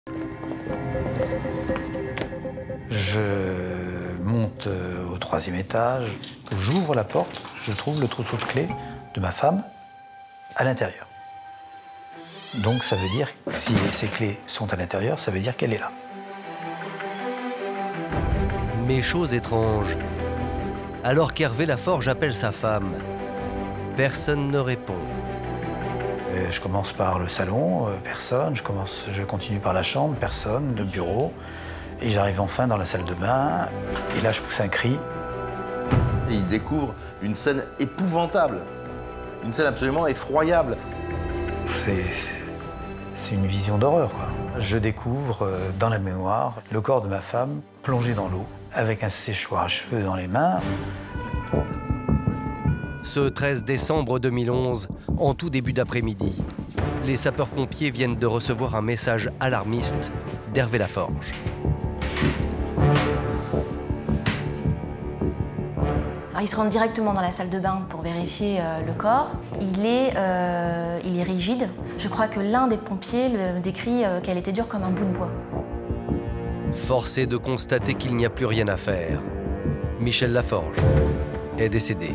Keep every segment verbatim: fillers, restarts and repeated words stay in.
Je monte au troisième étage, j'ouvre la porte, je trouve le trousseau de clés de ma femme à l'intérieur. Donc ça veut dire que si ces clés sont à l'intérieur, ça veut dire qu'elle est là. Mais chose étrange, alors qu'Hervé Laforge appelle sa femme, personne ne répond. Et je commence par le salon, euh, personne. Je, commence, je continue par la chambre, personne, le bureau. Et j'arrive enfin dans la salle de bain. Et là, je pousse un cri. Et il découvre une scène épouvantable, une scène absolument effroyable. C'est une vision d'horreur, quoi. Je découvre euh, dans la mémoire le corps de ma femme plongé dans l'eau, avec un séchoir à cheveux dans les mains. Ce treize décembre deux mille onze, en tout début d'après-midi, les sapeurs-pompiers viennent de recevoir un message alarmiste d'Hervé Laforge. Alors, ils se rendent directement dans la salle de bain pour vérifier euh, le corps. Il est, euh, il est rigide. Je crois que l'un des pompiers le décrit euh, qu'elle était dure comme un bout de bois. Forcé de constater qu'il n'y a plus rien à faire, Michel Laforge est décédé.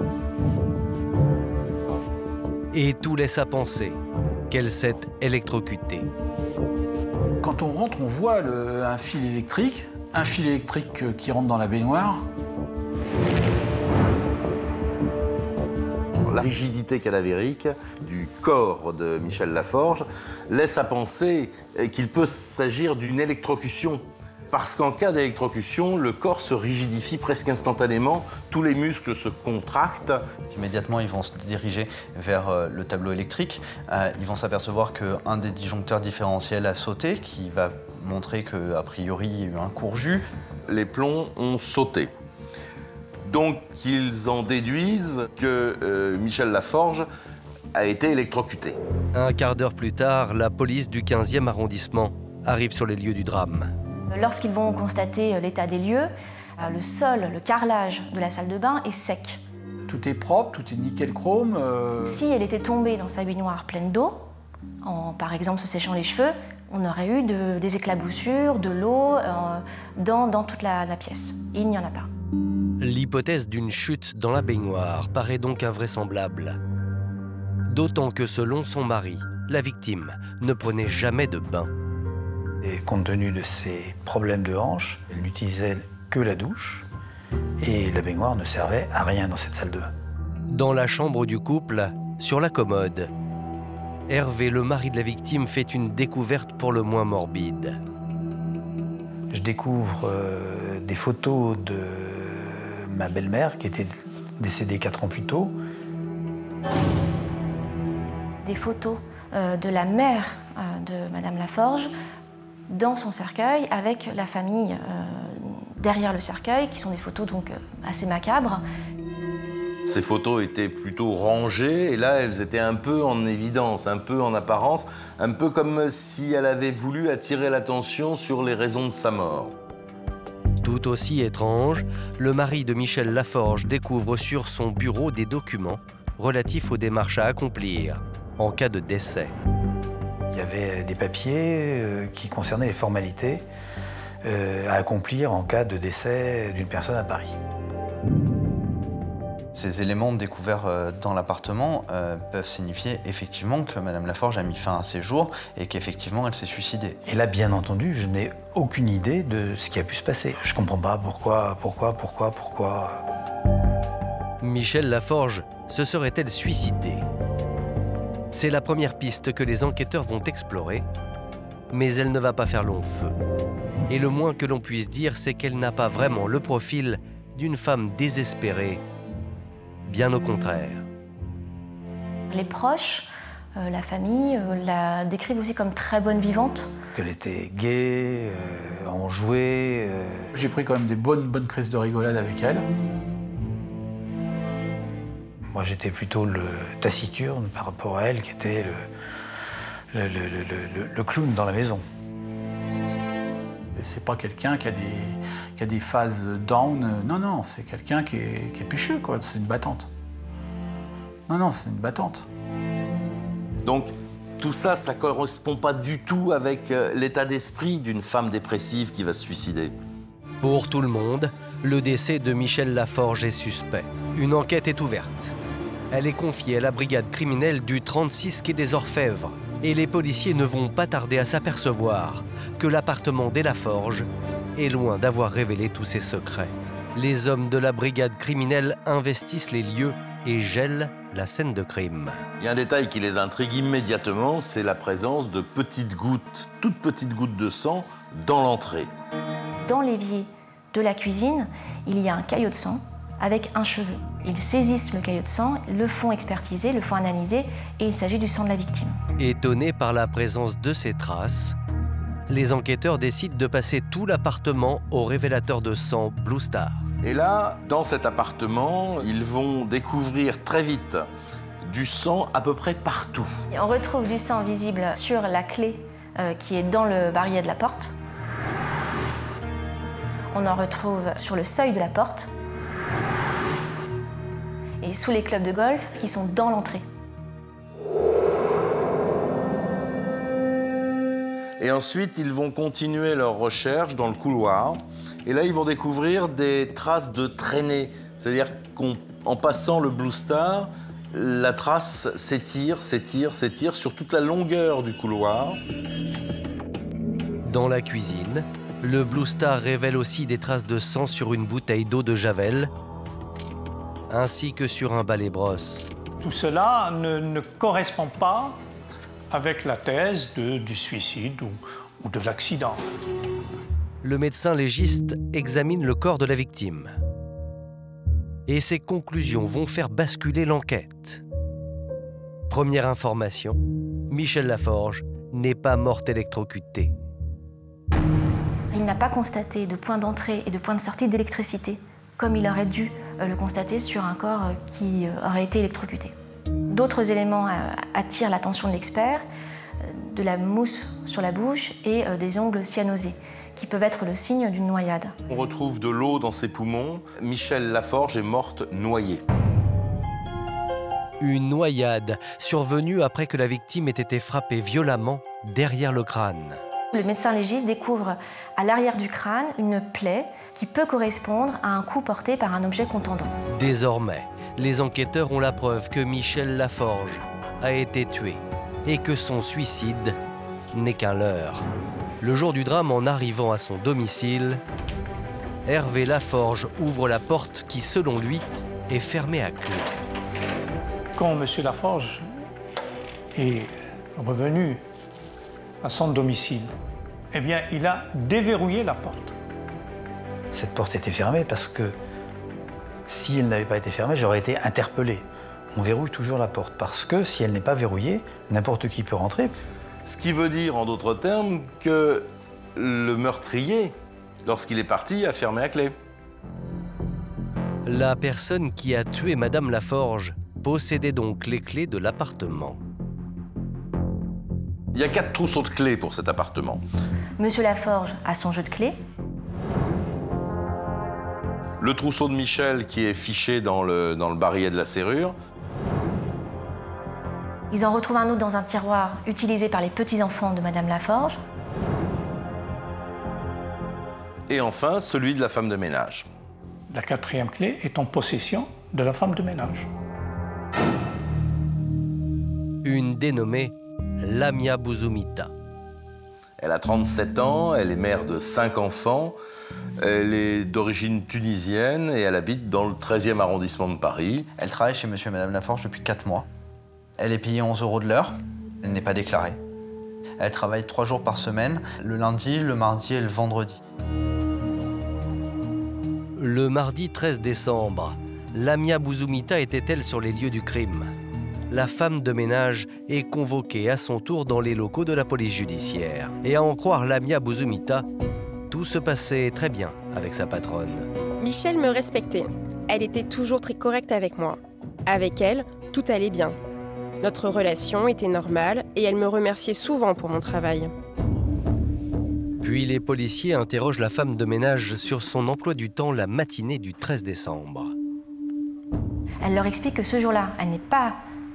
Et tout laisse à penser qu'elle s'est électrocutée. Quand on rentre, on voit le, un fil électrique, un fil électrique qui rentre dans la baignoire. La rigidité cadavérique du corps de Michel Laforge laisse à penser qu'il peut s'agir d'une électrocution. Parce qu'en cas d'électrocution, le corps se rigidifie presque instantanément, tous les muscles se contractent. Immédiatement, ils vont se diriger vers euh, le tableau électrique. Euh, ils vont s'apercevoir qu'un des disjoncteurs différentiels a sauté, qui va montrer qu'a priori, il y a eu un court jus. Les plombs ont sauté. Donc, ils en déduisent que euh, Michel Laforge a été électrocuté. Un quart d'heure plus tard, la police du quinzième arrondissement arrive sur les lieux du drame. Lorsqu'ils vont constater l'état des lieux, le sol, le carrelage de la salle de bain est sec. Tout est propre, tout est nickel chrome. Euh... Si elle était tombée dans sa baignoire pleine d'eau, en par exemple se séchant les cheveux, on aurait eu de, des éclaboussures, de l'eau euh, dans, dans toute la, la pièce. Et il n'y en a pas. L'hypothèse d'une chute dans la baignoire paraît donc invraisemblable. D'autant que selon son mari, la victime ne prenait jamais de bain. Et compte tenu de ses problèmes de hanche, elle n'utilisait que la douche et la baignoire ne servait à rien dans cette salle de bain. Dans la chambre du couple, sur la commode, Hervé, le mari de la victime, fait une découverte pour le moins morbide. Je découvre euh, des photos de ma belle-mère qui était décédée quatre ans plus tôt. Des photos euh, de la mère euh, de Madame Laforge dans son cercueil avec la famille euh, derrière le cercueil, qui sont des photos donc euh, assez macabres. Ces photos étaient plutôt rangées et là, elles étaient un peu en évidence, un peu en apparence, un peu comme si elle avait voulu attirer l'attention sur les raisons de sa mort. Tout aussi étrange, le mari de Michel Laforge découvre sur son bureau des documents relatifs aux démarches à accomplir en cas de décès. Il y avait des papiers euh, qui concernaient les formalités euh, à accomplir en cas de décès d'une personne à Paris. Ces éléments découverts dans l'appartement euh, peuvent signifier effectivement que Madame Laforge a mis fin à ses jours et qu'effectivement elle s'est suicidée. Et là, bien entendu, je n'ai aucune idée de ce qui a pu se passer. Je ne comprends pas pourquoi, pourquoi, pourquoi, pourquoi. Michel Laforge se serait-elle suicidée? C'est la première piste que les enquêteurs vont explorer, mais elle ne va pas faire long feu. Et le moins que l'on puisse dire, c'est qu'elle n'a pas vraiment le profil d'une femme désespérée. Bien au contraire. Les proches, euh, la famille, euh, la décrivent aussi comme très bonne vivante. Elle était gaie, euh, enjouée. Euh... J'ai pris quand même des bonnes, bonnes crises de rigolade avec elle. Moi, j'étais plutôt le taciturne par rapport à elle, qui était le, le, le, le, le, le clown dans la maison. C'est pas quelqu'un qui a des, qui a des phases down. Non, non, c'est quelqu'un qui est, qui est pécheux, quoi. C'est une battante. Non, non, c'est une battante. Donc, Tout ça, ça ne correspond pas du tout avec l'état d'esprit d'une femme dépressive qui va se suicider. Pour tout le monde, le décès de Michel Laforge est suspect. Une enquête est ouverte. Elle est confiée à la brigade criminelle du trente-six quai des Orfèvres. Et les policiers ne vont pas tarder à s'apercevoir que l'appartement des Laforge est loin d'avoir révélé tous ses secrets. Les hommes de la brigade criminelle investissent les lieux et gèlent la scène de crime. Il y a un détail qui les intrigue immédiatement, c'est la présence de petites gouttes, toutes petites gouttes de sang dans l'entrée. Dans l'évier de la cuisine, il y a un caillot de sang avec un cheveu. Ils saisissent le caillot de sang, le font expertiser, le font analyser et il s'agit du sang de la victime. Étonnés par la présence de ces traces, les enquêteurs décident de passer tout l'appartement au révélateur de sang Blue Star. Et là, dans cet appartement, ils vont découvrir très vite du sang à peu près partout. Et on retrouve du sang visible sur la clé euh, qui est dans le barillet de la porte. On en retrouve sur le seuil de la porte et sous les clubs de golf qui sont dans l'entrée. Et ensuite, ils vont continuer leurs recherches dans le couloir. Et là, ils vont découvrir des traces de traînées. C'est-à-dire qu'en passant le Blue Star, la trace s'étire, s'étire, s'étire sur toute la longueur du couloir. Dans la cuisine, le Blue Star révèle aussi des traces de sang sur une bouteille d'eau de Javel, ainsi que sur un balai brosse. Tout cela ne, ne correspond pas avec la thèse de, du suicide ou, ou de l'accident. Le médecin légiste examine le corps de la victime. Et ses conclusions vont faire basculer l'enquête. Première information, Michel Laforge n'est pas morte électrocutée. Il n'a pas constaté de point d'entrée et de point de sortie d'électricité, comme il aurait dû le constater sur un corps qui aurait été électrocuté. D'autres éléments attirent l'attention de l'expert, de la mousse sur la bouche et des ongles cyanosés, qui peuvent être le signe d'une noyade. On retrouve de l'eau dans ses poumons. Michel Laforge est morte noyée. Une noyade survenue après que la victime ait été frappée violemment derrière le crâne. Le médecin légiste découvre à l'arrière du crâne une plaie qui peut correspondre à un coup porté par un objet contondant. Désormais, les enquêteurs ont la preuve que Michel Laforge a été tué et que son suicide n'est qu'un leurre. Le jour du drame, en arrivant à son domicile, Hervé Laforge ouvre la porte qui, selon lui, est fermée à clé. Quand M. Laforge est revenu à son domicile, eh bien, il a déverrouillé la porte. Cette porte était fermée parce que si elle n'avait pas été fermée, j'aurais été interpellé. On verrouille toujours la porte parce que si elle n'est pas verrouillée, n'importe qui peut rentrer. Ce qui veut dire, en d'autres termes, que le meurtrier, lorsqu'il est parti, a fermé à clé. La personne qui a tué Madame Laforge possédait donc les clés de l'appartement. Il y a quatre trousseaux de clés pour cet appartement. Monsieur Laforge a son jeu de clés. Le trousseau de Michel qui est fiché dans le, dans le barillet de la serrure. Ils en retrouvent un autre dans un tiroir utilisé par les petits-enfants de Madame Laforge. Et enfin, celui de la femme de ménage. La quatrième clé est en possession de la femme de ménage. Une dénommée Lamia Bouzoumita. Elle a trente-sept ans, elle est mère de cinq enfants, elle est d'origine tunisienne et elle habite dans le treizième arrondissement de Paris. Elle travaille chez Monsieur et Madame Laforge depuis quatre mois. Elle est payée onze euros de l'heure, elle n'est pas déclarée. Elle travaille trois jours par semaine, le lundi, le mardi et le vendredi. Le mardi treize décembre, Lamia Bouzoumita était-elle sur les lieux du crime? La femme de ménage est convoquée à son tour dans les locaux de la police judiciaire. Et à en croire Lamia Bouzoumita, tout se passait très bien avec sa patronne. Michel me respectait. Elle était toujours très correcte avec moi. Avec elle, tout allait bien. Notre relation était normale et elle me remerciait souvent pour mon travail. Puis les policiers interrogent la femme de ménage sur son emploi du temps la matinée du treize décembre. Elle leur explique que ce jour-là, elle n'est pas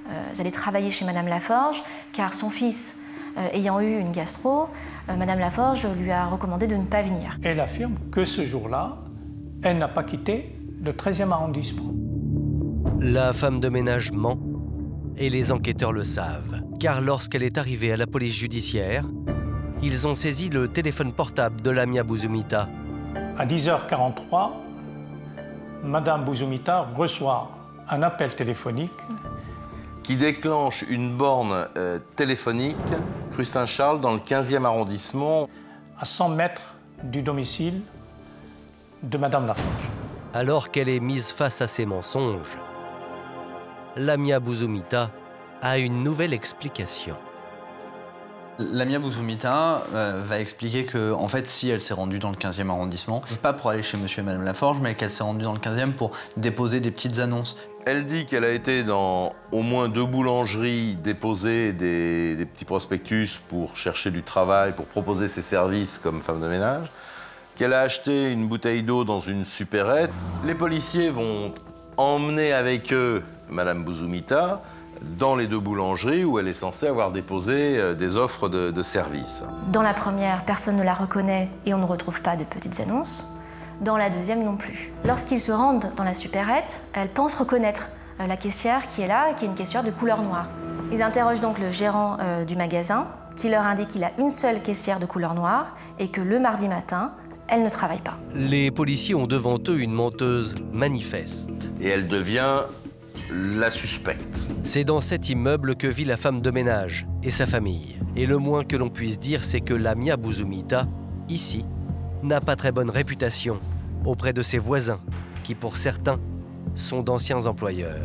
euh, allaient travailler chez Madame Laforge, car son fils euh, ayant eu une gastro, euh, Madame Laforge lui a recommandé de ne pas venir. Elle affirme que ce jour-là, elle n'a pas quitté le treizième arrondissement. La femme de ménage ment, et les enquêteurs le savent, car lorsqu'elle est arrivée à la police judiciaire, ils ont saisi le téléphone portable de Lamia Bouzoumita. À dix heures quarante-trois, Madame Bouzoumita reçoit un appel téléphonique qui déclenche une borne euh, téléphonique rue Saint-Charles dans le quinzième arrondissement. à cent mètres du domicile de Madame Laforge. Alors qu'elle est mise face à ses mensonges, Lamia Bouzoumita a une nouvelle explication. Lamia Bouzoumita euh, va expliquer que, en fait, si elle s'est rendue dans le quinzième arrondissement, pas pour aller chez Monsieur et Madame Laforge, mais qu'elle s'est rendue dans le quinzième pour déposer des petites annonces. Elle dit qu'elle a été dans au moins deux boulangeries déposer des, des petits prospectus pour chercher du travail, pour proposer ses services comme femme de ménage, qu'elle a acheté une bouteille d'eau dans une supérette. Les policiers vont emmener avec eux Madame Bouzoumita dans les deux boulangeries où elle est censée avoir déposé des offres de, de services. Dans la première, personne ne la reconnaît et on ne retrouve pas de petites annonces. Dans la deuxième non plus. Lorsqu'ils se rendent dans la supérette, elle pense reconnaître la caissière qui est là et qui est une caissière de couleur noire. Ils interrogent donc le gérant euh, du magasin qui leur indique qu'il a une seule caissière de couleur noire et que le mardi matin, elle ne travaille pas. Les policiers ont devant eux une menteuse manifeste. Et elle devient la suspecte. C'est dans cet immeuble que vit la femme de ménage et sa famille. Et le moins que l'on puisse dire, c'est que Lamia Bouzoumita, ici, n'a pas très bonne réputation auprès de ses voisins, qui pour certains sont d'anciens employeurs.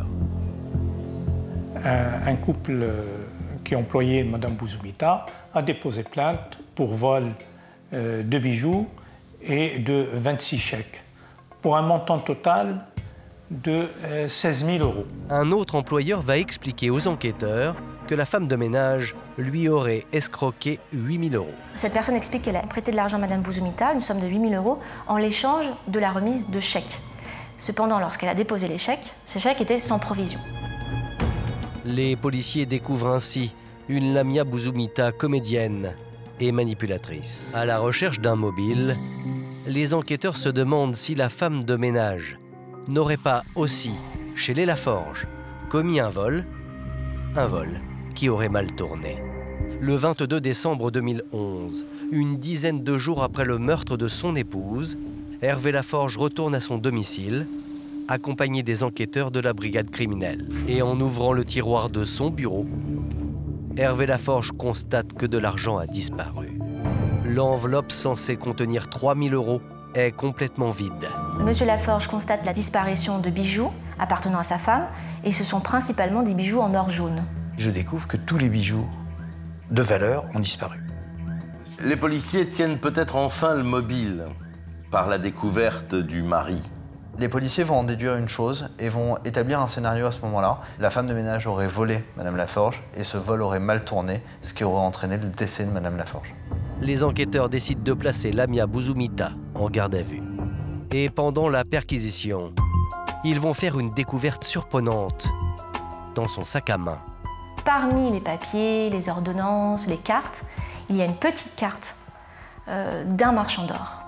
Un, un couple euh, qui employait Madame Bouzoumita a déposé plainte pour vol euh, de bijoux et de vingt-six chèques, pour un montant total de euh, seize mille euros. Un autre employeur va expliquer aux enquêteurs que la femme de ménage lui aurait escroqué huit mille euros. Cette personne explique qu'elle a prêté de l'argent à Madame Bouzoumita, une somme de huit mille euros, en l'échange de la remise de chèques. Cependant, lorsqu'elle a déposé les chèques, ces chèques étaient sans provision. Les policiers découvrent ainsi une Lamia Bouzoumita comédienne et manipulatrice. À la recherche d'un mobile, les enquêteurs se demandent si la femme de ménage n'aurait pas aussi, chez les Laforge, commis un vol, un vol qui aurait mal tourné. Le vingt-deux décembre deux mille onze, une dizaine de jours après le meurtre de son épouse, Hervé Laforge retourne à son domicile, accompagné des enquêteurs de la brigade criminelle. Et en ouvrant le tiroir de son bureau, Hervé Laforge constate que de l'argent a disparu. L'enveloppe censée contenir trois mille euros est complètement vide. Monsieur Laforge constate la disparition de bijoux appartenant à sa femme, et ce sont principalement des bijoux en or jaune. Je découvre que tous les bijoux de valeur ont disparu. Les policiers tiennent peut-être enfin le mobile par la découverte du mari. Les policiers vont en déduire une chose et vont établir un scénario à ce moment-là. La femme de ménage aurait volé Madame Laforge et ce vol aurait mal tourné, ce qui aurait entraîné le décès de Madame Laforge. Les enquêteurs décident de placer Lamia Bouzoumita en garde à vue. Et pendant la perquisition, ils vont faire une découverte surprenante dans son sac à main. Parmi les papiers, les ordonnances, les cartes, il y a une petite carte euh, d'un marchand d'or.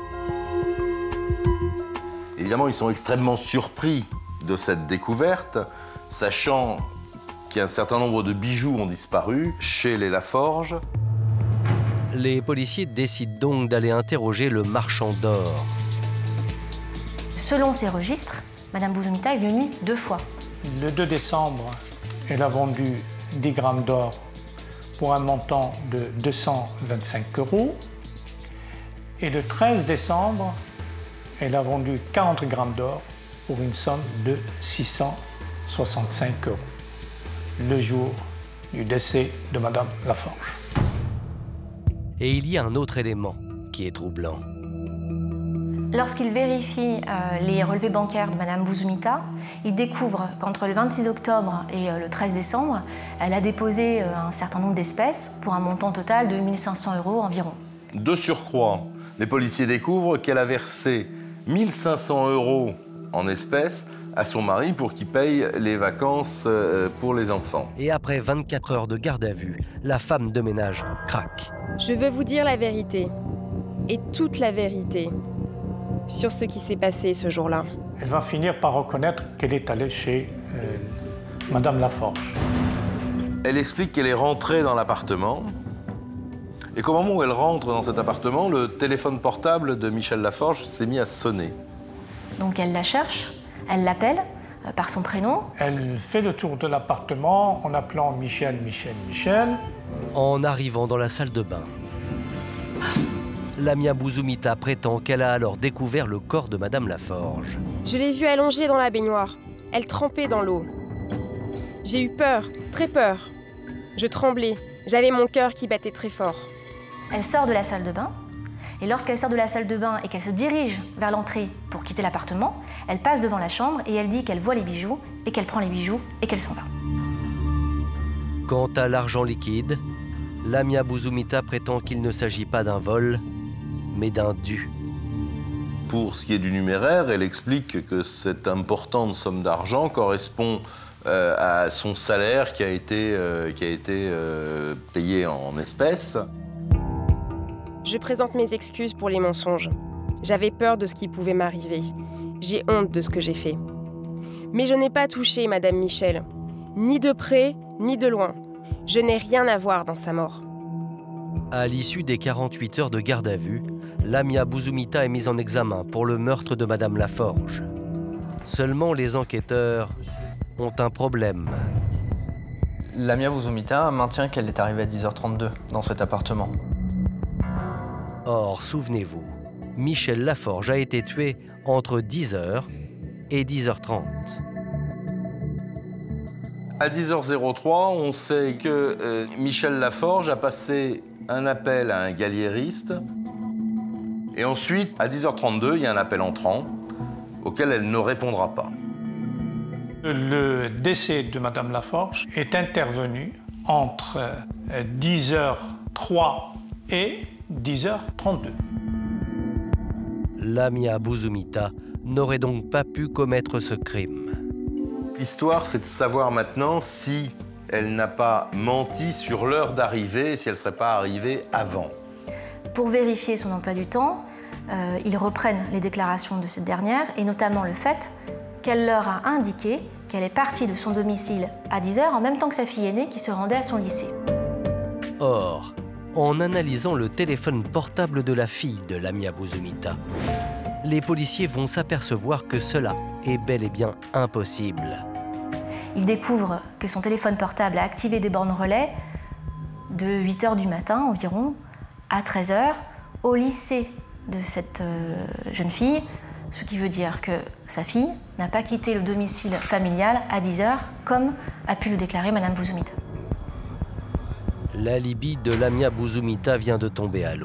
Évidemment, ils sont extrêmement surpris de cette découverte, sachant qu'un certain nombre de bijoux ont disparu chez les Laforge. Les policiers décident donc d'aller interroger le marchand d'or. Selon ces registres, Madame Bouzoumita est venue deux fois. Le deux décembre, elle a vendu dix grammes d'or pour un montant de deux cent vingt-cinq euros. Et le treize décembre, elle a vendu quarante grammes d'or pour une somme de six cent soixante-cinq euros, le jour du décès de Madame Laforge. Et il y a un autre élément qui est troublant. Lorsqu'il vérifie euh, les relevés bancaires de Madame Bouzoumita, il découvre qu'entre le vingt-six octobre et euh, le treize décembre, elle a déposé euh, un certain nombre d'espèces pour un montant total de mille cinq cents euros environ. De surcroît, les policiers découvrent qu'elle a versé mille cinq cents euros en espèces à son mari pour qu'il paye les vacances pour les enfants. Et après vingt-quatre heures de garde à vue, la femme de ménage craque. Je veux vous dire la vérité, et toute la vérité, sur ce qui s'est passé ce jour-là. Elle va finir par reconnaître qu'elle est allée chez euh, Madame Laforge. Elle explique qu'elle est rentrée dans l'appartement et qu'au moment où elle rentre dans cet appartement, le téléphone portable de Michel Laforge s'est mis à sonner. Donc elle la cherche, elle l'appelle euh, par son prénom. Elle fait le tour de l'appartement en appelant Michel, Michel, Michel. En arrivant dans la salle de bain, Lamia Bouzoumita prétend qu'elle a alors découvert le corps de Madame Laforge. Je l'ai vue allongée dans la baignoire. Elle trempait dans l'eau. J'ai eu peur, très peur. Je tremblais. J'avais mon cœur qui battait très fort. Elle sort de la salle de bain. Et lorsqu'elle sort de la salle de bain et qu'elle se dirige vers l'entrée pour quitter l'appartement, elle passe devant la chambre et elle dit qu'elle voit les bijoux et qu'elle prend les bijoux et qu'elle s'en va. Quant à l'argent liquide, Lamia Bouzoumita prétend qu'il ne s'agit pas d'un vol, mais d'un dû. Pour ce qui est du numéraire, elle explique que cette importante somme d'argent correspond euh, à son salaire qui a été, euh, qui a été euh, payé en espèces. Je présente mes excuses pour les mensonges. J'avais peur de ce qui pouvait m'arriver. J'ai honte de ce que j'ai fait. Mais je n'ai pas touché Madame Michel, ni de près, ni de loin. Je n'ai rien à voir dans sa mort. À l'issue des quarante-huit heures de garde à vue, Lamia Bouzoumita est mise en examen pour le meurtre de Madame Laforge. Seulement les enquêteurs ont un problème. Lamia Bouzoumita maintient qu'elle est arrivée à dix heures trente-deux dans cet appartement. Or, souvenez-vous, Michel Laforge a été tué entre dix heures et dix heures trente. À dix heures zéro trois, on sait que euh, Michel Laforge a passé un appel à un galliériste. Et ensuite, à dix heures trente-deux, il y a un appel entrant auquel elle ne répondra pas. Le décès de Madame Laforge est intervenu entre dix heures trois et dix heures trente-deux. Lamia Bouzoumita n'aurait donc pas pu commettre ce crime. L'histoire, c'est de savoir maintenant si elle n'a pas menti sur l'heure d'arrivée, si elle ne serait pas arrivée avant. Pour vérifier son emploi du temps, euh, ils reprennent les déclarations de cette dernière et notamment le fait qu'elle leur a indiqué qu'elle est partie de son domicile à dix heures en même temps que sa fille aînée qui se rendait à son lycée. Or, en analysant le téléphone portable de la fille de Lamia Bouzoumita, les policiers vont s'apercevoir que cela est bel et bien impossible. Ils découvrent que son téléphone portable a activé des bornes relais de huit heures du matin environ à treize heures au lycée de cette euh, jeune fille, ce qui veut dire que sa fille n'a pas quitté le domicile familial à dix heures, comme a pu le déclarer Madame Bouzoumita. L'alibi de Lamia Bouzoumita vient de tomber à l'eau.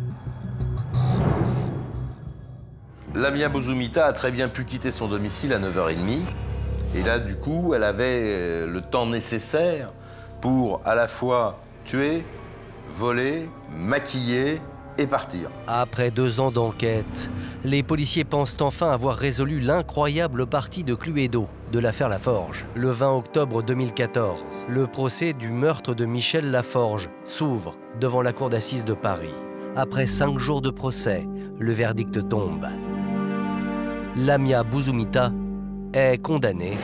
Lamia Bouzoumita a très bien pu quitter son domicile à neuf heures trente. Et là, du coup, elle avait le temps nécessaire pour à la fois tuer, voler, maquiller et partir. Après deux ans d'enquête, les policiers pensent enfin avoir résolu l'incroyable partie de Cluedo de l'affaire Laforge. Le vingt octobre deux mille quatorze, le procès du meurtre de Michel Laforge s'ouvre devant la cour d'assises de Paris. Après cinq jours de procès, le verdict tombe. Lamia Bouzoumita est condamnée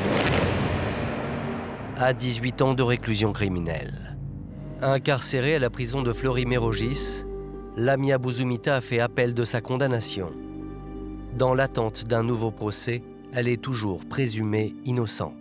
à dix-huit ans de réclusion criminelle. Incarcérée à la prison de Fleury-Mérogis, Lamia Bouzoumita a fait appel de sa condamnation. Dans l'attente d'un nouveau procès, elle est toujours présumée innocente.